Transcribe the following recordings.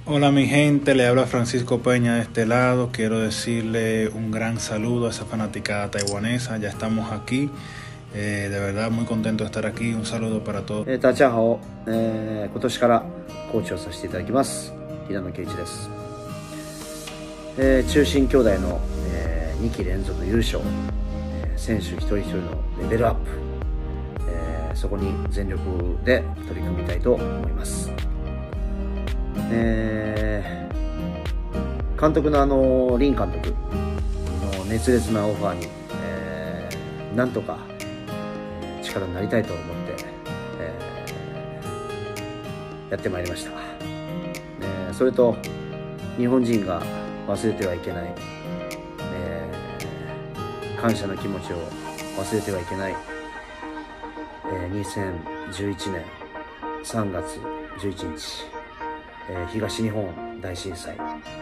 Hola mi gente, le habla Francisco Peña de este lado. Quiero decirle un gran saludo a esa fanaticada taiwanesa. Ya estamos aquí. De verdad muy contento de estar aquí. Un saludo para todos. 大家好、今年からコーチをさせていただきます平野啓一です、中心兄弟の、2期連続優勝、選手一人一人のレベルアップ、そこに全力で取り組みたいと思います、監督の林監督の熱烈なオファーに、なんとか力になりたいと思って、やってまいりました、それと日本人が忘れてはいけない、感謝の気持ちを忘れてはいけない、2011年3月11日、東日本大震災、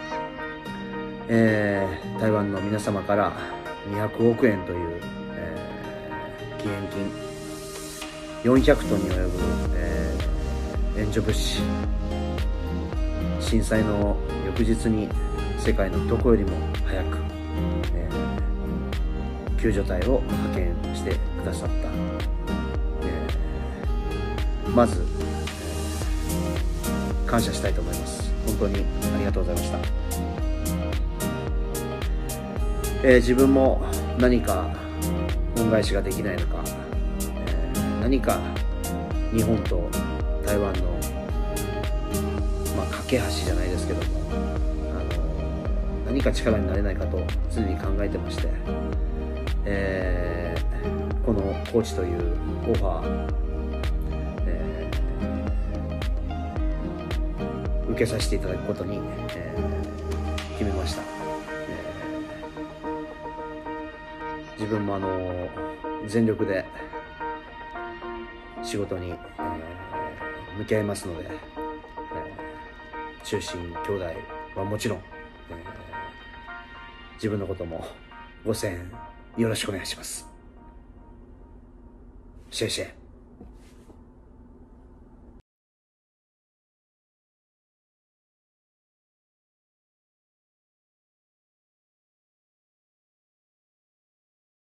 台湾の皆様から200億円という、義援金400トンに及ぶ、援助物資、震災の翌日に世界のどこよりも早く、救助隊を派遣してくださった、まず、感謝したいと思います。本当にありがとうございました、自分も何か恩返しができないのか、何か日本と台湾の、架け橋じゃないですけども、何か力になれないかと常に考えてまして、このコーチというオファー、受けさせていただくことに、決めました、自分も全力で仕事に、向き合いますので、中心兄弟はもちろん、自分のこともご声援よろしくお願いします。谢谢。